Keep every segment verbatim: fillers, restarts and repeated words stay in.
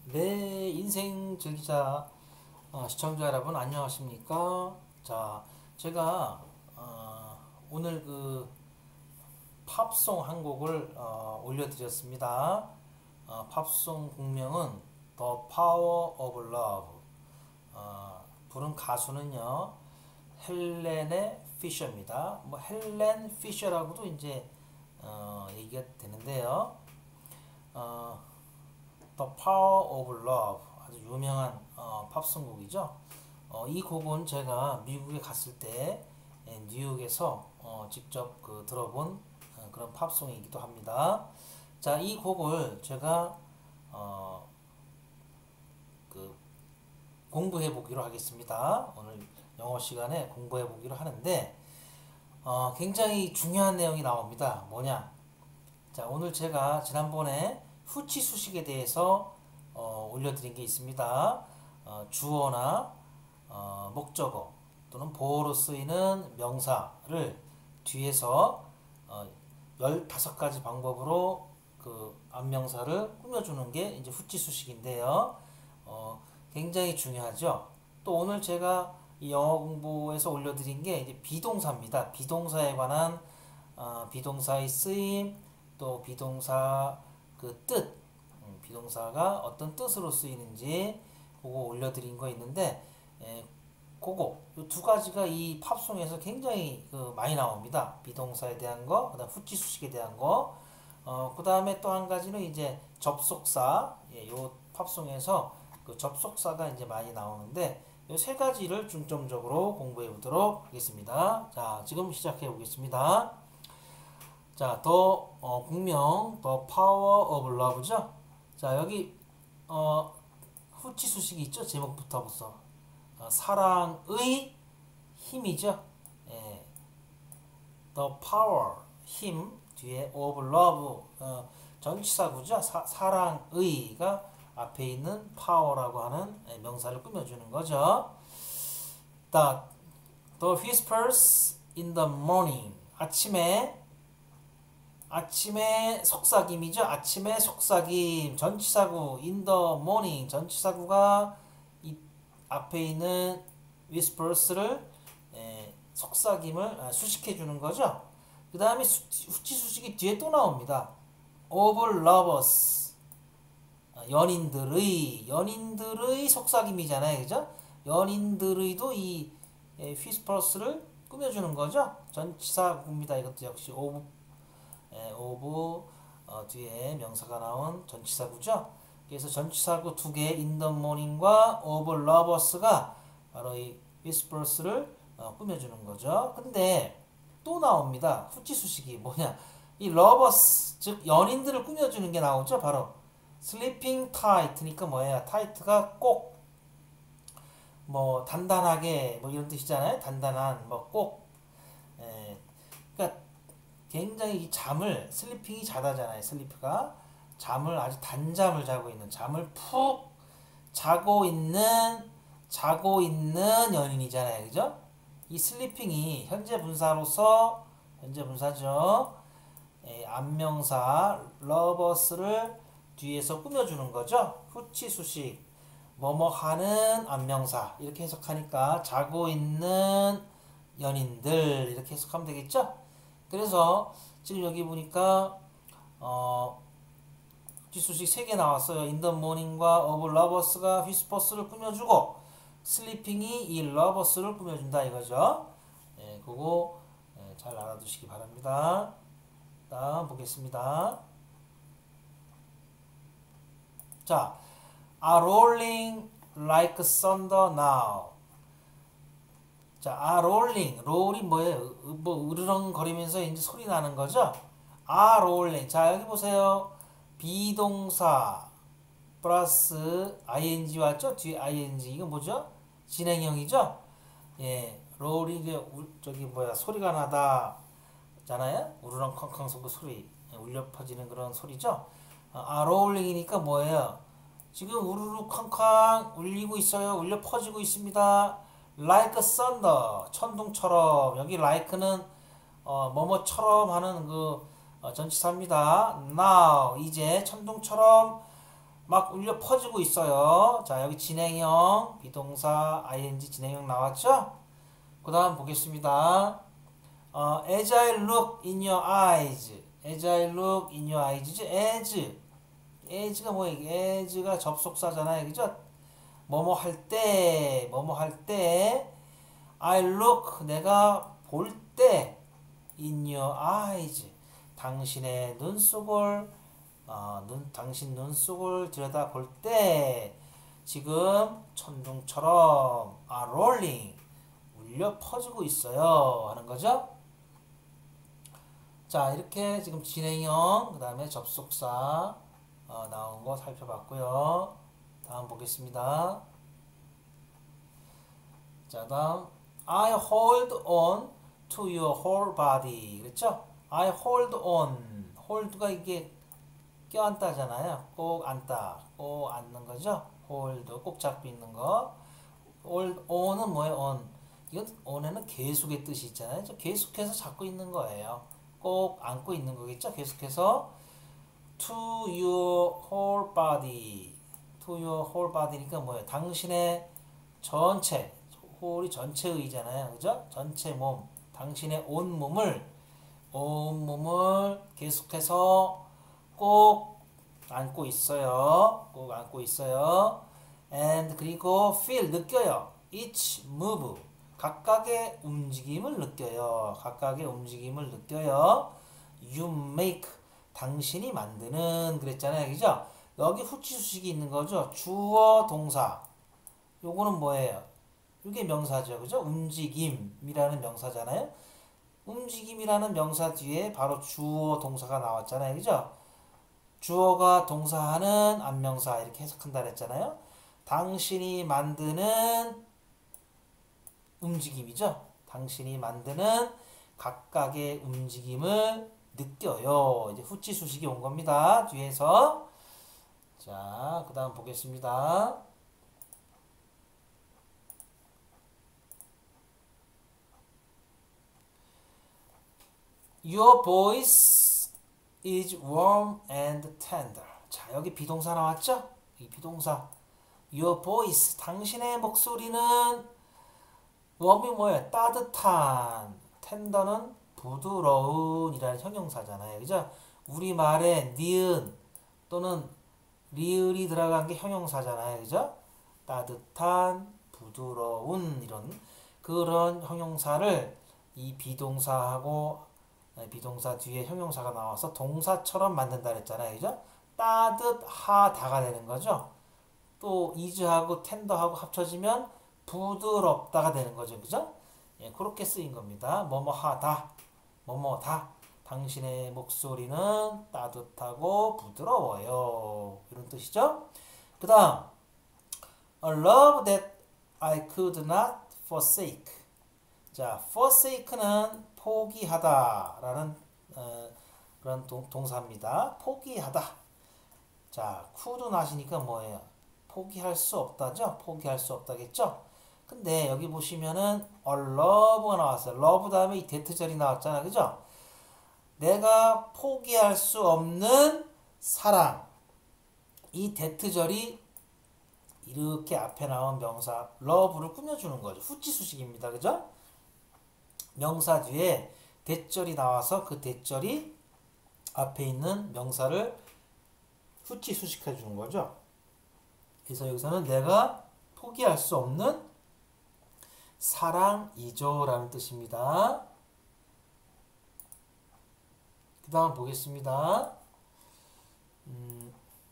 네, 인생 즐기자 어, 시청자 여러분 안녕하십니까? 자, 제가 어, 오늘 그 팝송 한 곡을 어, 올려드렸습니다. 어, 팝송 곡명은 The Power of Love. 어, 부른 가수는요 헬렌의 피셔입니다. 뭐 헬렌 피셔라고도 이제 어, 얘기가 되는데요. 어, The Power of Love 아주 유명한 어, 팝송곡이죠. 어, 이 곡은 제가 미국에 갔을 때 예, 뉴욕에서 어, 직접 그 들어본 어, 그런 팝송이기도 합니다. 자, 이 곡을 제가 어, 그 공부해 보기로 하겠습니다. 오늘 영어 시간에 공부해 보기로 하는데 어, 굉장히 중요한 내용이 나옵니다. 뭐냐? 자, 오늘 제가 지난번에 후치 수식에 대해서 어, 올려드린 게 있습니다. 어, 주어나 어, 목적어 또는 보어로 쓰이는 명사를 뒤에서 어, 열다섯 가지 방법으로 그 앞명사를 꾸며주는 게 이제 후치 수식인데요. 어, 굉장히 중요하죠. 또 오늘 제가 이 영어 공부에서 올려드린 게 이제 비동사입니다. 비동사에 관한 어, 비동사의 쓰임, 또 비동사 그 뜻, 음, 비동사가 어떤 뜻으로 쓰이는지 그거 올려드린 거 있는데, 에, 그거 두 가지가 이 팝송에서 굉장히 그 많이 나옵니다. 비동사에 대한 거, 그다음 후치 수식에 대한 거, 어, 그다음에 또 한 가지는 이제 접속사, 예, 요 팝송에서 그 접속사가 이제 많이 나오는데 이 세 가지를 중점적으로 공부해 보도록 하겠습니다. 자, 지금 시작해 보겠습니다. 자, 더 어, 국명 더 파워 오브 러브죠. 자, 여기 어, 후치 수식이 있죠. 제목부터 벌써 어, 사랑의 힘이죠. 예, the power 힘 뒤에 of love 어, 전치사구죠. 사, 사랑의가 앞에 있는 power라고 하는 예, 명사를 꾸며주는 거죠. The, the whispers in the morning 아침에 아침에 속삭임이죠. 아침에 속삭임 전치사구 in the morning 전치사구가 이 앞에 있는 whispers를 에, 속삭임을 아, 수식해 주는 거죠. 그 다음에 후치 수식이 뒤에 또 나옵니다. of lovers 아, 연인들의 연인들의 속삭임이잖아요, 그죠? 연인들의도 이 에, whispers를 꾸며주는 거죠. 전치사구입니다. 이것도 역시 of 예, of 어, 뒤에 명사가 나온 전치사구죠. 그래서 전치사구 두 개, in the morning과 of lovers가 바로 이 whispers를 어, 꾸며주는 거죠. 근데 또 나옵니다. 후치 수식이 뭐냐? 이 lovers 즉 연인들을 꾸며주는 게 나오죠. 바로 sleeping tight니까 뭐예요? tight가 꼭 뭐 단단하게 뭐 이런 뜻이잖아요. 단단한 뭐 꼭. 예, 그러니까 굉장히 잠을 슬리핑이 자다잖아요. 슬리프가 잠을 아주 단잠을 자고 있는 잠을 푹 자고 있는 자고 있는 연인이잖아요. 그죠? 이 슬리핑이 현재 분사로서 현재 분사죠. 에, 안명사 러버스를 뒤에서 꾸며주는 거죠. 후치 수식 뭐뭐 하는 안명사 이렇게 해석하니까 자고 있는 연인들 이렇게 해석하면 되겠죠? 그래서 지금 여기 보니까 어, 뒷수식 세 개 나왔어요. In the morning과 of lovers가 whispers를 꾸며주고 sleeping이 이 lovers를 꾸며준다 이거죠. 예, 그거 예, 잘 알아두시기 바랍니다. 다음 보겠습니다. 자, are rolling like thunder now. 자, 아, 롤링. 롤이 뭐예요? 뭐, 으르렁거리면서 이제 소리 나는 거죠? 아, 롤링. 자, 여기 보세요. 비동사 플러스 ing 왔죠? 뒤에 ing. 이건 뭐죠? 진행형이죠? 예, 롤이 이제 저기 뭐야, 소리가 나다. 잖아요? 우르렁쾅쾅 그 소리. 울려 퍼지는 그런 소리죠? 아, 롤링이니까 뭐예요? 지금 우르르 쾅쾅 울리고 있어요. 울려 퍼지고 있습니다. like thunder 천둥처럼 여기 like는 어, 뭐뭐처럼 하는 그 어, 전치사입니다. now 이제 천둥처럼 막 울려 퍼지고 있어요. 자, 여기 진행형, 비동사, ing 진행형 나왔죠? 그 다음 보겠습니다. 어, as I look in your eyes. as I look in your eyes. as. as가 뭐야? as가 접속사잖아요. 그죠? 뭐뭐 할 때, 뭐뭐 할 때, I look, 내가 볼 때, in your eyes. 당신의 눈 속을, 어, 눈, 당신 눈 속을 들여다 볼 때, 지금 천둥처럼, are rolling. 울려 퍼지고 있어요. 하는 거죠? 자, 이렇게 지금 진행형, 그 다음에 접속사 어, 나온 거 살펴봤고요. 다음 보겠습니다. 자, 다음 I hold on to your whole body. 그랬죠? I hold on. hold가 이게 껴안다잖아요. 꼭 안다. 꼭 안는 거죠? hold, 꼭 잡고 있는 거. hold on은 뭐예요? on. 이건 on에는 계속의 뜻이 있잖아요. 계속해서 잡고 있는 거예요. 꼭 안고 있는 거겠죠? 계속해서 to your whole body. to your whole body니까 뭐예요? 당신의 전체, whole이 전체의잖아요. 그죠? 전체 몸, 당신의 온 몸을 온 몸을 계속해서 꼭 안고 있어요. 꼭 안고 있어요. and 그리고 feel 느껴요. each move 각각의 움직임을 느껴요. 각각의 움직임을 느껴요. You make 당신이 만드는 그랬잖아요. 그죠? 여기 후치수식이 있는 거죠. 주어 동사. 요거는 뭐예요? 이게 명사죠. 그죠? 움직임이라는 명사잖아요. 움직임이라는 명사 뒤에 바로 주어 동사가 나왔잖아요. 그죠? 주어가 동사하는 안명사 이렇게 해석한다 그랬잖아요. 당신이 만드는 움직임이죠. 당신이 만드는 각각의 움직임을 느껴요. 이제 후치 수식이 온 겁니다. 뒤에서. 자, 그 다음 보겠습니다. Your voice is warm and tender. 자, 여기 비동사 나왔죠? 이 비동사. Your voice. 당신의 목소리는 웜이 뭐예요? 따뜻한. 텐더는 부드러운 이라는 형용사잖아요. 그죠? 우리말에 니은 또는 리을이 들어간 게 형용사잖아요. 그죠? 따뜻한, 부드러운 이런 그런 형용사를 이 비동사하고 비동사 뒤에 형용사가 나와서 동사처럼 만든다 그랬잖아요. 그죠? 따뜻하다가 되는 거죠. 또 is하고 tender하고 합쳐지면 부드럽다가 되는 거죠. 그죠? 예, 그렇게 쓰인 겁니다. 뭐뭐 하다, 뭐뭐다. 당신의 목소리는 따뜻하고 부드러워요. 이런 뜻이죠. 그 다음 A love that I could not forsake. 자, forsake는 포기하다 라는 어, 그런 동, 동사입니다. 포기하다. 자, could not이니까 뭐예요? 포기할 수 없다죠? 포기할 수 없다겠죠? 근데 여기 보시면은 a love가 나왔어요. love 다음에 이 대트절이 나왔잖아. 그죠? 내가 포기할 수 없는 사랑. 이 대트절이 이렇게 앞에 나온 명사 love를 꾸며주는 거죠. 후치수식입니다. 그죠? 명사 뒤에 대절이 나와서 그 대절이 앞에 있는 명사를 후치수식해 주는 거죠. 그래서 여기서는 내가 포기할 수 없는 사랑이죠 라는 뜻입니다. 그 다음 보겠습니다. 음,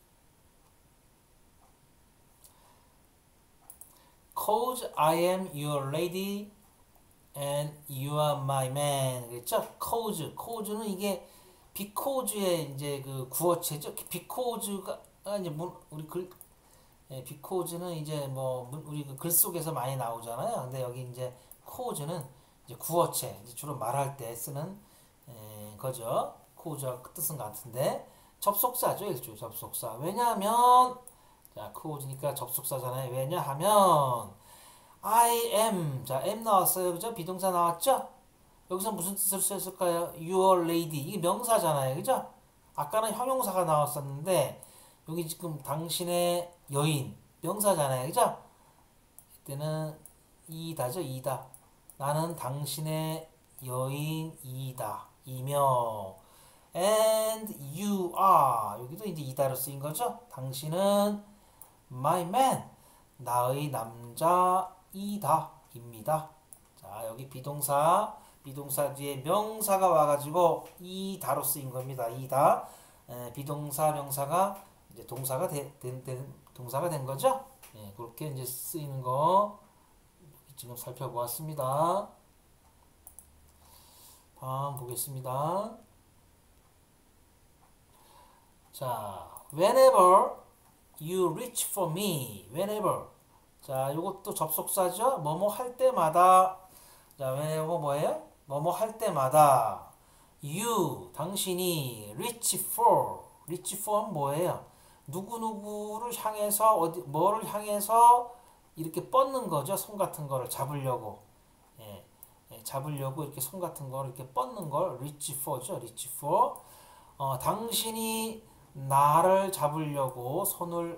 Cause I am your lady and you are my man. 그랬죠? Cause, cause는 이게 because의 이제 그 구어체죠. because가 이제 우리 글 예, because는 이제 뭐 우리 그 글 속에서 많이 나오잖아요. 근데 여기 이제 cause는 이제 구어체, 이제 주로 말할 때 쓰는 에, 거죠. cause와 그 뜻은 같은데 접속사죠, 일종의 접속사. 왜냐하면 자, cause니까 접속사잖아요. 왜냐하면 I am 자, am 나왔어요, 그죠? 비동사 나왔죠? 여기서 무슨 뜻을 썼을까요? Your lady 이게 명사잖아요, 그죠? 아까는 형용사가 나왔었는데 여기 지금 당신의 여인 명사잖아요. 그죠? 이때는 이다죠. 이다. 나는 당신의 여인이다. 이며 and you are 여기도 이제 이다로 쓰인 거죠. 당신은 my man 나의 남자이다 입니다. 자 여기 비동사 비동사 뒤에 명사가 와가지고 이다로 쓰인 겁니다. 이다 에, 비동사 명사가 이제 동사가 되, 된, 된, 동사가 된 거죠. 예, 그렇게 이제 쓰이는 거 지금 살펴보았습니다. 다음 보겠습니다. 자, whenever you reach for me, whenever. 자, 이것도 접속사죠. 뭐뭐 할 때마다. 자, whenever 뭐예요? 뭐뭐 할 때마다. you, 당신이 reach for, reach for은 뭐예요? 누구누구를 향해서, 어디, 뭐를 향해서 이렇게 뻗는 거죠. 손 같은 거를 잡으려고. 예, 예, 잡으려고 이렇게 손 같은 거를 이렇게 뻗는 걸 reach for죠. reach for. 어, 당신이 나를 잡으려고 손을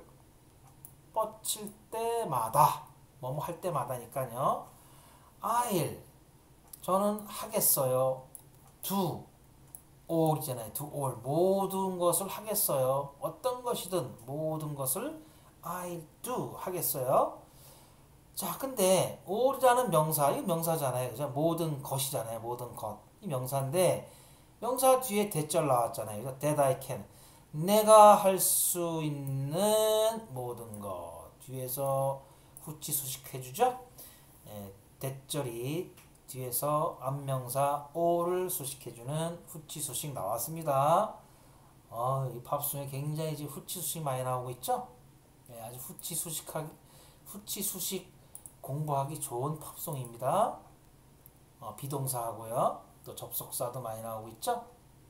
뻗칠 때마다 뭐뭐 할 때마다니까요. I'll 저는 하겠어요. do all 이잖아요. do all 모든 것을 하겠어요. 어떤 것이든 모든 것을 I'll do 하겠어요. 자, 근데 all이라는 명사, 이 명사잖아요. 그죠? 모든 것이잖아요. 모든 것. 이 명사인데 명사 뒤에 대절 나왔잖아요. 그죠? that I can 내가 할 수 있는 모든 것 뒤에서 후치 수식 해주죠. 예, 대절이 뒤에서 앞명사 all을 수식해주는 후치 수식 나왔습니다. 어, 이 팝송에 굉장히 이제 후치 수식 많이 나오고 있죠. 예, 아주 후치 수식하기 후치 수식 공부하기 좋은 팝송입니다. 어, 비동사하고요. 또 접속사도 많이 나오고 있죠.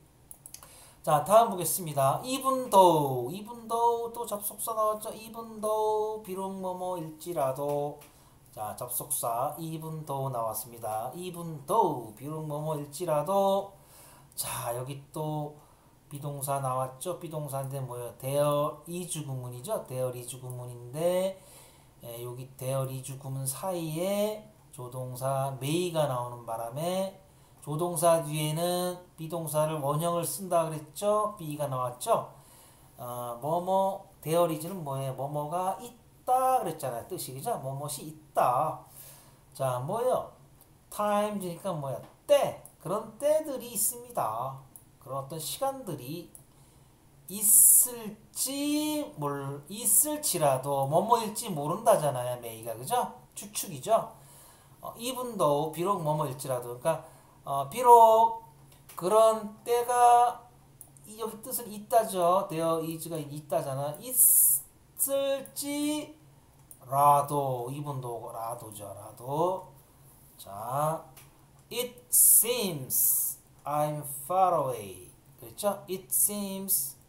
자, 다음 보겠습니다. even though, even though 또 접속사 나왔죠. even though 비록 뭐뭐일지라도 자, 접속사 even though 나왔습니다. even though 비록 뭐뭐일지라도 자, 여기 또 비동사 나왔죠. 비동사인데 뭐예요? there is 구문이죠. there is 구문인데 예, 여기 there is 구문 사이에 조동사 may가 나오는 바람에 조동사 뒤에는 비동사를 원형을 쓴다 그랬죠. be가 나왔죠. 어, 뭐뭐 there is는 뭐예요? 뭐뭐가 있다 그랬잖아요. 뜻이 그죠? 뭐뭐이 있다. 자, 뭐예요? times니까 뭐야? 때. 그런 때들이 있습니다. 그런 어떤 시간들이 있을지 몰 있을지라도 뭐뭐일지 모른다잖아요. may가 그죠? 추측이죠. 어, even though 비록 뭐뭐일지라도 그러니까 어, 비록 그런 때가 여기 뜻은 있다죠. there is가 있다잖아. 있을지라도 even though 라도죠. 라도 자 it seems I'm far away 그렇죠? it seems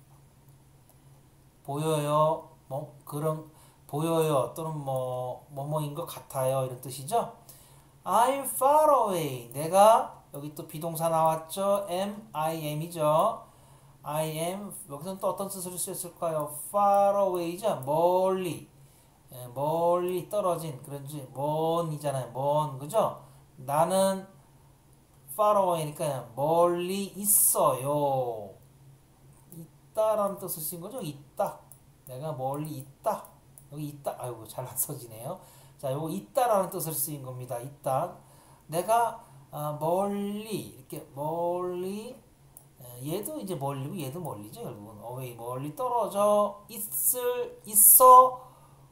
보여요. 뭐 그런 보여요. 또는 뭐 뭐뭐인 것 같아요. 이런 뜻이죠. I'm far away. 내가 여기 또 비동사 나왔죠. am, I am이죠. I am 여기서는 또 어떤 뜻으로 쓰였을까요? far away죠. 멀리 예, 멀리 떨어진 그런지 먼이잖아요. 먼 그죠? 나는 far away니까 멀리 있어요. 있다라는 뜻을 쓴 거죠. 있다. 내가 멀리 있다. 여기 있다. 아이고 잘 안 써지네요. 자, 요거 있다라는 뜻을 쓰인 겁니다. 있다. 내가 아, 멀리 이렇게 멀리 얘도 이제 멀리고 얘도 멀리죠. 결국은 away 멀리 떨어져 있을 있어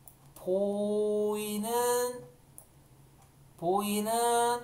보이는 보이는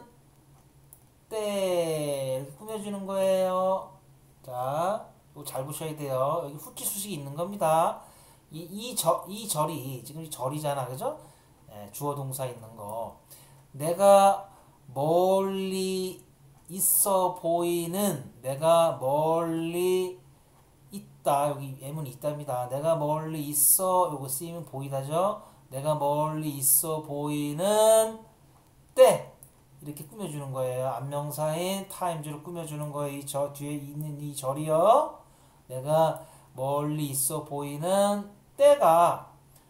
때 이렇게 꾸며주는 거예요. 자, 이거 잘 보셔야 돼요. 여기 후치 수식이 있는 겁니다. 이, 이, 절, 이 절이 지금 이 절이잖아. 그죠? 예, 주어 동사 있는 거. 내가 멀리 있어 보이는 내가 멀리 있다. 여기 M은 있답니다. 내가 멀리 있어 요거 쓰이면 보이다죠. 내가 멀리 있어 보이는 때 이렇게 꾸며주는 거예요. 앞명사인 times를 꾸며주는 거예요. 이 저 뒤에 있는 이 절이요. 내가 멀리 있어 보이는 때가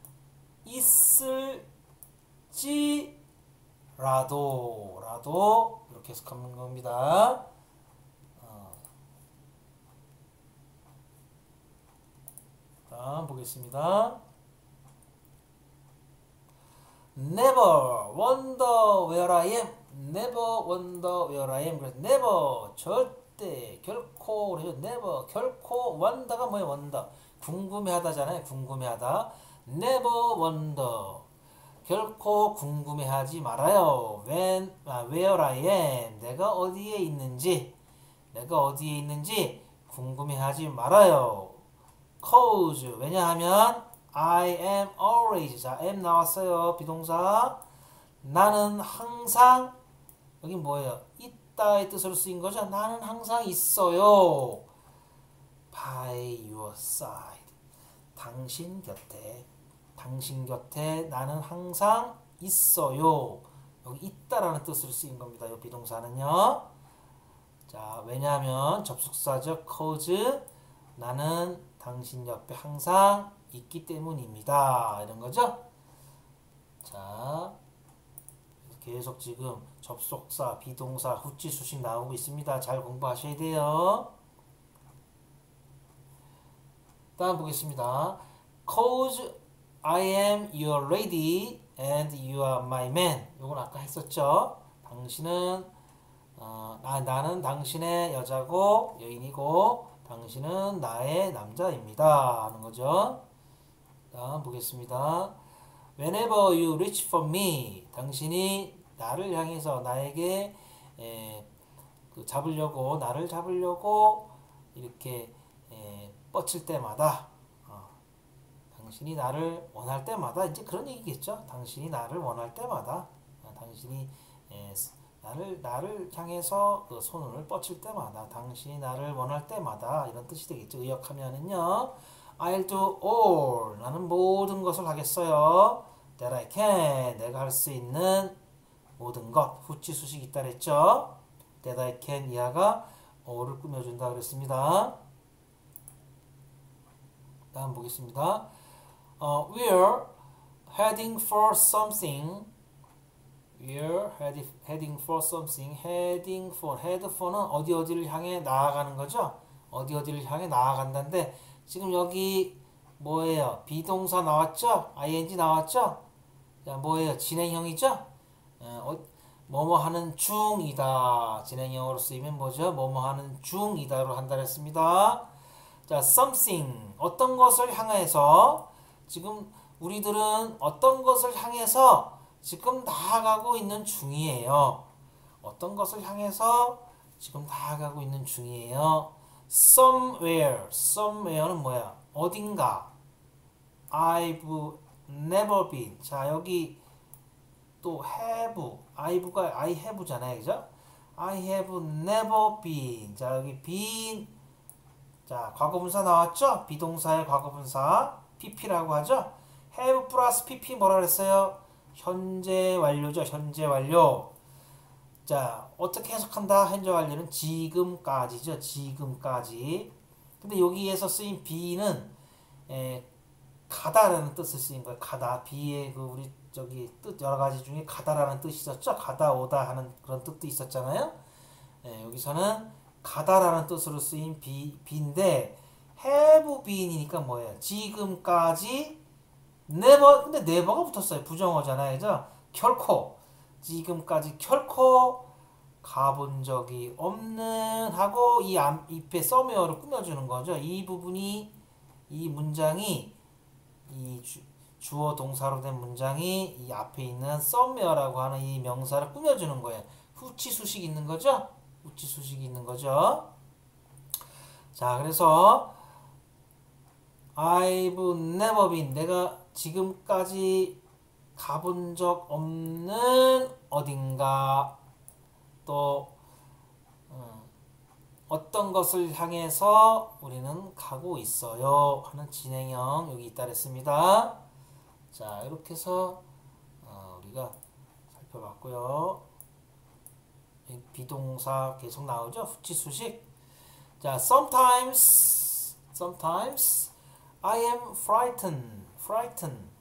있을지라도 라도 이렇게 해석하는 겁니다. 어. 다음 보겠습니다. Never wonder where I am. Never wonder where I am. 그래서 never 절대 결코 그래서 never 결코 wonder가 뭐예요? wonder 궁금해하다잖아요. 궁금해하다. Never wonder 결코 궁금해하지 말아요. When 아, where I am 내가 어디에 있는지 내가 어디에 있는지 궁금해하지 말아요. Cause 왜냐하면 I am always 자 am 나왔어요. 비동사 나는 항상 여기 뭐예요? 있다의 뜻으로 쓰인 거죠. 나는 항상 있어요. By your side 당신 곁에 당신 곁에 나는 항상 있어요. 여기 있다라는 뜻으로 쓰인 겁니다. 이 비동사는요. 자 왜냐하면 접속사죠. cause 나는 당신 옆에 항상 있기 때문입니다. 이런 거죠. 자 계속 지금 접속사, 비동사, 후치, 수식 나오고 있습니다. 잘 공부하셔야 돼요. 다음 보겠습니다. Cause I am your lady and you are my man. 이건 아까 했었죠. 당신은 어, 아, 나는 당신의 여자고 여인이고 당신은 나의 남자입니다. 하는 거죠. 다음 보겠습니다. Whenever you reach for me, 당신이 나를 향해서 나에게 에, 그 잡으려고 나를 잡으려고 이렇게 에, 뻗칠 때마다 어, 당신이 나를 원할 때마다 이제 그런 얘기겠죠. 당신이 나를 원할 때마다 어, 당신이 에, 나를 나를 향해서 그 손을 뻗칠 때마다 당신이 나를 원할 때마다 이런 뜻이 되겠죠. 의역하면은요. I'll do all 나는 모든 것을 하겠어요. That I can 내가 할 수 있는 모든 것 후치 수식이 있다 그랬죠. That I can 이하가 all을 꾸며준다 그랬습니다. 다음 보겠습니다. 어, We're heading for something. We're heading, heading for something. Heading for head for는 어디 어디를 향해 나아가는 거죠. 어디 어디를 향해 나아간다는데 지금 여기 뭐예요? 비동사 나왔죠? 아이엔지 나왔죠? 자, 뭐예요? 진행형이죠? 어, 뭐뭐 하는 중이다. 진행형으로 쓰이면 뭐죠? 뭐뭐 하는 중이다로 한다 했습니다. 자, something 어떤 것을 향해서 지금 우리들은 어떤 것을 향해서 지금 나아가고 있는 중이에요. 어떤 것을 향해서 지금 나아가고 있는 중이에요. somewhere, somewhere는 뭐야? 어딘가. I've never been. 자, 여기 또 have, I've가 I have잖아요, 그죠? I have never been. 자, 여기 been. 자, 과거분사 나왔죠? 비동사의 과거분사 pp라고 하죠? have 플러스 pp 뭐라 그랬어요? 현재 완료죠. 현재 완료. 자, 어떻게 해석한다? 현재 완료는 지금까지죠. 지금까지. 근데 여기에서 쓰인 be는 에, 가다라는 뜻을 쓰인 거예요. 가다. be의 그 우리 저기 뜻 여러 가지 중에 가다라는 뜻이 있었죠. 가다 오다 하는 그런 뜻도 있었잖아요. 에, 여기서는 가다라는 뜻으로 쓰인 be, be인데 have been이니까 뭐예요? 지금까지 never 근데 never가 붙었어요. 부정어잖아요. 그죠? 결코 지금까지 결코 가본 적이 없는 하고 이 앞에 somewhere를 꾸며주는 거죠. 이 부분이 이 문장이 이 주, 주어 동사로 된 문장이 이 앞에 있는 somewhere라고 하는 이 명사를 꾸며주는 거예요. 후치 수식이 있는 거죠. 후치 수식이 있는 거죠. 자, 그래서 I've never been 내가 지금까지 가본 적 없는 어딘가 또 음, 어떤 것을 향해서 우리는 가고 있어요 하는 진행형 여기 있다 그랬습니다. 자, 이렇게 해서 어, 우리가 살펴봤고요. 비동사 계속 나오죠. 후치 수식. 자, sometimes Sometimes I am frightened. Frightened.